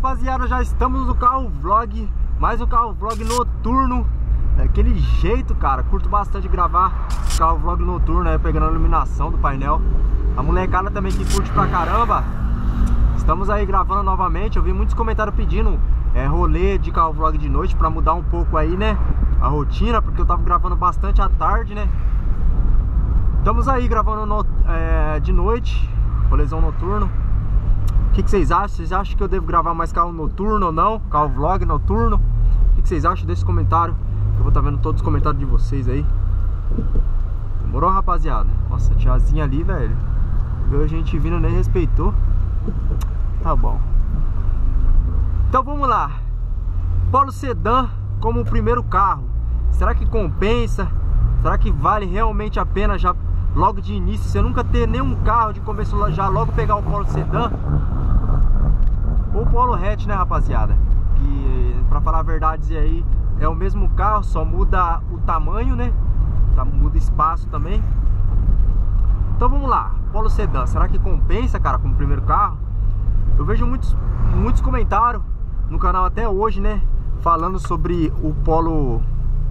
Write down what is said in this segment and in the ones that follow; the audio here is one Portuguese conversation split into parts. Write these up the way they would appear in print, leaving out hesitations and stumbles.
rapaziada, já estamos no carro vlog, mais um carro vlog noturno, daquele jeito, cara. Curto bastante gravar carro vlog noturno, né, pegando a iluminação do painel. A molecada também que curte pra caramba. Estamos aí gravando novamente. Eu vi muitos comentários pedindo rolê de carro vlog de noite, pra mudar um pouco aí, né, a rotina, porque eu tava gravando bastante à tarde, né. Estamos aí gravando de noite, rolezão noturno. O que vocês acham? Vocês acham que eu devo gravar mais carro noturno ou não? Carro vlog noturno? O que vocês acham desse comentário? Eu vou estar vendo todos os comentários de vocês aí. Demorou, rapaziada? Nossa, a tiazinha ali, velho, viu a gente vindo, nem respeitou. Tá bom. Então vamos lá. Polo Sedã como o primeiro carro. Será que compensa? Será que vale realmente a pena já logo de início, você nunca ter nenhum carro de começo, já logo pegar o Polo Sedã ou o Polo Hatch, né, rapaziada? Que, pra falar a verdade aí, é o mesmo carro, só muda o tamanho, né? Muda espaço também. Então vamos lá, Polo Sedã, será que compensa, cara, como primeiro carro? Eu vejo muitos comentários no canal até hoje, né, falando sobre o Polo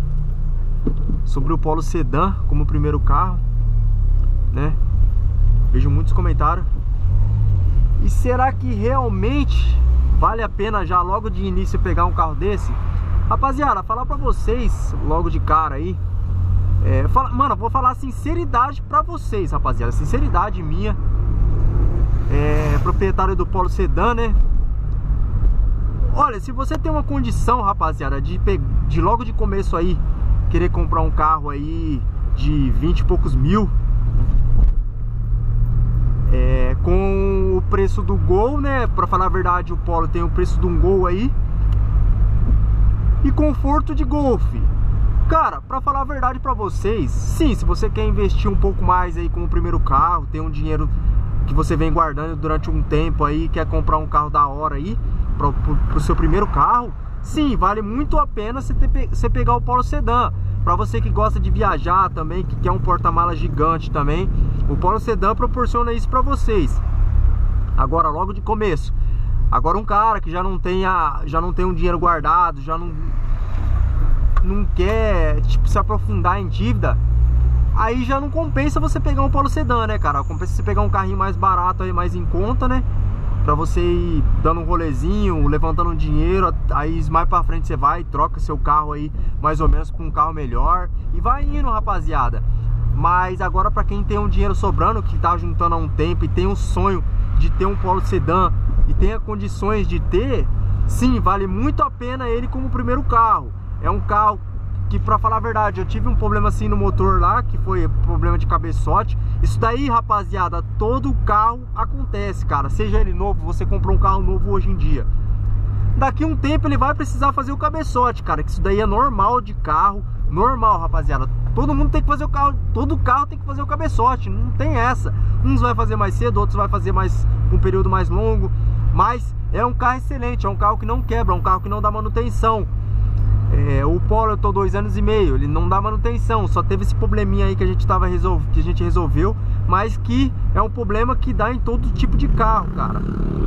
Sedã como primeiro carro, né? Vejo muitos comentários. E será que realmente vale a pena já logo de início pegar um carro desse? Rapaziada, falar pra vocês logo de cara aí, mano, eu vou falar sinceridade pra vocês, rapaziada, sinceridade minha, proprietário do Polo Sedã, né? Olha, se você tem uma condição, rapaziada, de logo de começo aí querer comprar um carro aí de 20 e poucos mil, com o preço do Gol, né? Pra falar a verdade, o Polo tem o preço de um Gol aí e conforto de Golf. Cara, pra falar a verdade pra vocês, sim, se você quer investir um pouco mais aí como primeiro carro, tem um dinheiro que você vem guardando durante um tempo aí, quer comprar um carro da hora aí pro seu primeiro carro, sim, vale muito a pena você pegar o Polo Sedã. Pra você que gosta de viajar também, que quer um porta-mala gigante também, o Polo Sedã proporciona isso pra vocês. Agora, logo de começo, agora um cara que já não tem um dinheiro guardado, já não quer, tipo, se aprofundar em dívida, aí já não compensa você pegar um Polo Sedã, né, cara? Compensa você pegar um carrinho mais barato aí, mais em conta, né? Pra você ir dando um rolezinho, levantando um dinheiro, aí mais pra frente você vai e troca seu carro aí mais ou menos por um carro melhor e vai indo, rapaziada. Mas agora pra quem tem um dinheiro sobrando, que tá juntando há um tempo e tem um sonho de ter um Polo Sedã e tenha condições de ter, sim, vale muito a pena ele como primeiro carro. É um carro que, pra falar a verdade, eu tive um problema assim no motor lá, que foi problema de cabeçote. Isso daí, rapaziada, todo carro acontece, cara. Seja ele novo, você comprou um carro novo hoje em dia, daqui a um tempo ele vai precisar fazer o cabeçote, cara. Que isso daí é normal de carro, normal, rapaziada. Todo mundo tem que fazer o carro, todo carro tem que fazer o cabeçote, não tem essa. Uns vai fazer mais cedo, outros vai fazer mais um período mais longo. Mas é um carro excelente, é um carro que não quebra, é um carro que não dá manutenção. O Polo eu tô 2 anos e meio, ele não dá manutenção, só teve esse probleminha aí que a gente resolveu, mas que é um problema que dá em todo tipo de carro, cara.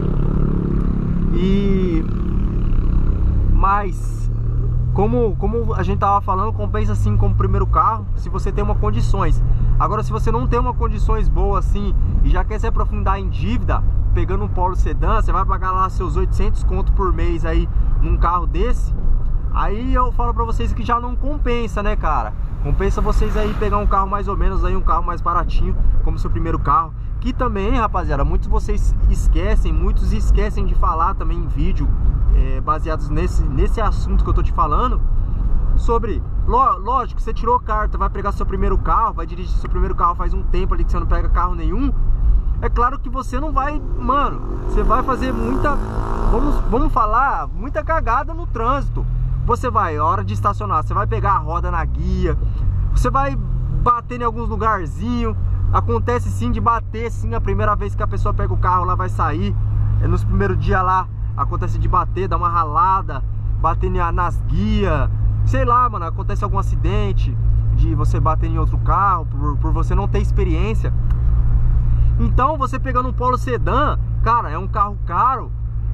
Mas como a gente tava falando, compensa assim como primeiro carro, se você tem uma condições. Agora, se você não tem uma condições boas assim e já quer se aprofundar em dívida, pegando um Polo Sedã, você vai pagar lá seus 800 conto por mês aí num carro desse. Aí eu falo pra vocês que já não compensa, né, cara? Compensa vocês aí pegar um carro mais ou menos aí, um carro mais baratinho, como seu primeiro carro. Que também, rapaziada, muitos esquecem de falar também em vídeo, baseados nesse assunto que eu tô te falando. Sobre, lógico, você tirou carta, vai pegar seu primeiro carro, vai dirigir seu primeiro carro faz um tempo ali que você não pega carro nenhum. É claro que você não vai, mano, você vai fazer vamos falar, muita cagada no trânsito. Você vai, hora de estacionar, você vai pegar a roda na guia, você vai bater em alguns lugarzinhos. Acontece sim de bater, sim, a primeira vez que a pessoa pega o carro lá vai sair. Nos primeiros dias lá, acontece de bater, dar uma ralada, bater nas guias. Sei lá, mano, acontece algum acidente de você bater em outro carro por você não ter experiência. Então, você pegando um Polo Sedã, cara, é um carro caro.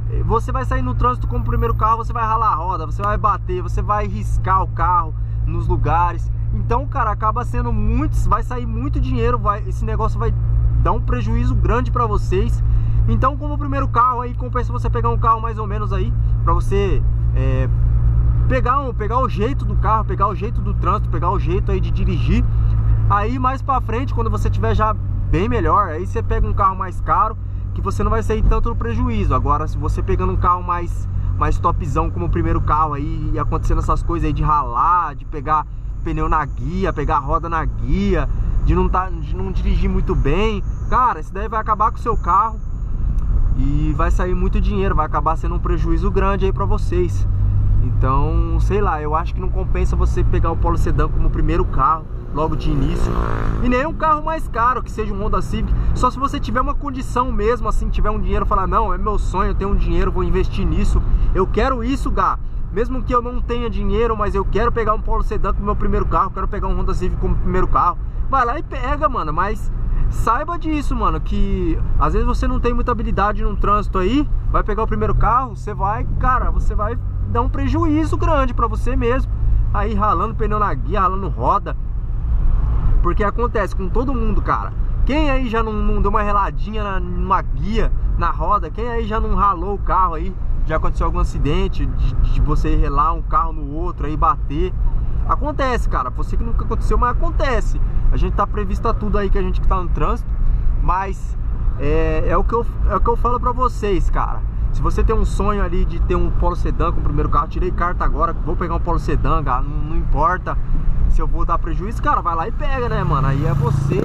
você vai sair no trânsito como primeiro carro, você vai ralar a roda, você vai bater, você vai riscar o carro nos lugares. Então, cara, acaba sendo muito, vai sair muito dinheiro, esse negócio vai dar um prejuízo grande pra vocês. Então, como primeiro carro aí, compensa você pegar um carro mais ou menos aí, pra você pegar o jeito do carro, pegar o jeito do trânsito, pegar o jeito aí de dirigir. Aí mais pra frente, quando você tiver já bem melhor, aí você pega um carro mais caro, que você não vai sair tanto no prejuízo. Agora, se você pegando um carro mais topzão como o primeiro carro aí, e acontecendo essas coisas aí de ralar, de pegar pneu na guia, pegar roda na guia, de não dirigir muito bem, cara, isso daí vai acabar com o seu carro e vai sair muito dinheiro, vai acabar sendo um prejuízo grande aí pra vocês. Então, sei lá, eu acho que não compensa você pegar o Polo Sedan como primeiro carro logo de início, e nem um carro mais caro, que seja um Honda Civic. Só se você tiver uma condição mesmo, assim, tiver um dinheiro, falar, não, é meu sonho, eu tenho um dinheiro, vou investir nisso, eu quero isso, Gá. Mesmo que eu não tenha dinheiro, mas eu quero pegar um Polo Sedan como meu primeiro carro, quero pegar um Honda Civic como primeiro carro, vai lá e pega, mano. Mas saiba disso, mano, que às vezes você não tem muita habilidade no trânsito aí, vai pegar o primeiro carro, você vai, cara, você vai dar um prejuízo grande pra você mesmo, aí ralando pneu na guia, ralando roda. Porque acontece com todo mundo, cara. Quem aí já não deu uma reladinha numa guia, na roda? Quem aí já não ralou o carro aí? Já aconteceu algum acidente de você relar um carro no outro aí, bater? Acontece, cara. Você que nunca aconteceu, mas acontece. A gente tá previsto a tudo aí, que a gente que tá no trânsito. Mas é o que eu falo pra vocês, cara. Se você tem um sonho ali de ter um Polo Sedan com o primeiro carro, tirei carta agora, vou pegar um Polo Sedan, cara, não importa se eu vou dar prejuízo, cara, vai lá e pega, né, mano? Aí é você.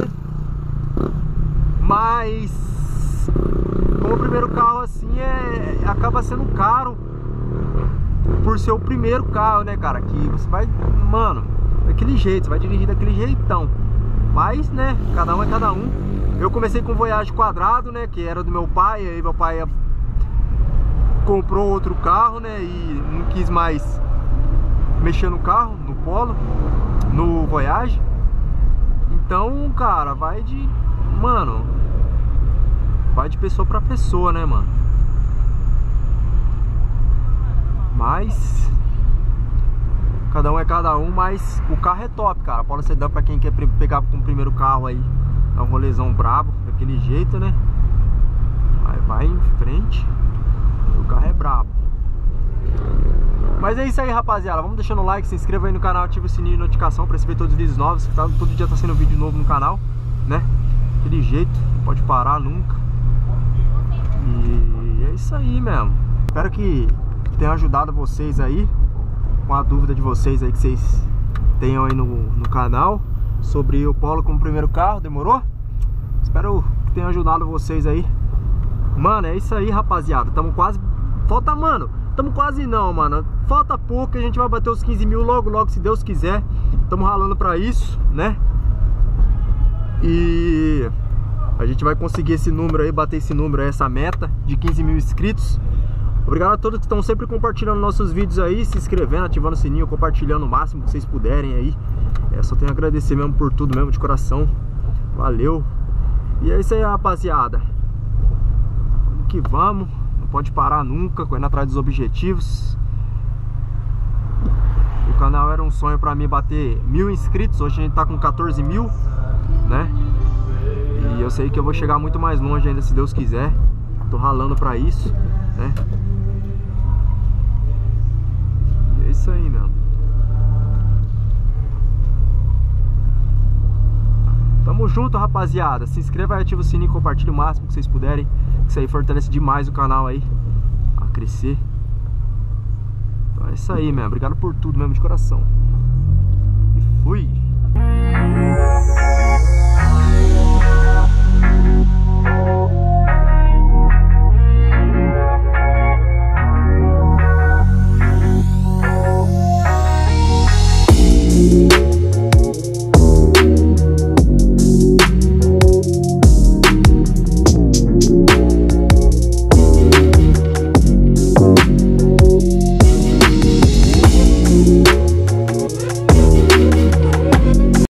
Mas como o primeiro carro assim acaba sendo caro por ser o primeiro carro, né, cara? Que você vai, mano, daquele jeito, você vai dirigir daquele jeitão. Mas, né, cada um é cada um. Eu comecei com o Voyage quadrado, né, que era do meu pai. Aí meu pai comprou outro carro, né, e não quis mais mexer no carro, no Polo, no Voyage. Então, cara, vai de pessoa pra pessoa, né, mano? Mas cada um é cada um, mas o carro é top, cara. Polo Sedan pra quem quer pegar com o primeiro carro aí, é um rolezão brabo, daquele jeito, né? Aí vai em frente, o carro é brabo. Mas é isso aí, rapaziada. Vamos deixando o like, se inscreva aí no canal, ativa o sininho de notificação pra receber todos os vídeos novos. Todo dia tá sendo vídeo novo no canal, né? Daquele jeito, não pode parar nunca. E é isso aí mesmo. Espero que tenha ajudado vocês aí com a dúvida de vocês aí que vocês tenham aí no canal sobre o Polo como primeiro carro, demorou? Espero que tenha ajudado vocês aí. Mano, é isso aí, rapaziada. Tamo quase... Falta, mano. Tamo quase não, mano. Falta pouco, a gente vai bater os 15 mil logo, logo, se Deus quiser. Tamo ralando pra isso, né? E a gente vai conseguir esse número aí, bater esse número aí, essa meta de 15 mil inscritos. Obrigado a todos que estão sempre compartilhando nossos vídeos aí, se inscrevendo, ativando o sininho, compartilhando o máximo que vocês puderem aí. Só tenho a agradecer mesmo por tudo mesmo, de coração. Valeu. E é isso aí, rapaziada. Vamos que vamos. Não pode parar nunca, correndo atrás dos objetivos. O canal era um sonho pra mim bater 1000 inscritos. Hoje a gente tá com 14 mil, né? E eu sei que eu vou chegar muito mais longe ainda, se Deus quiser. Tô ralando pra isso, né? E é isso aí, meu. Tamo junto, rapaziada. Se inscreva, ativa o sininho e compartilha o máximo que vocês puderem. Isso aí fortalece demais o canal aí a crescer. Então é isso aí, mesmo. Obrigado por tudo mesmo, de coração. E fui!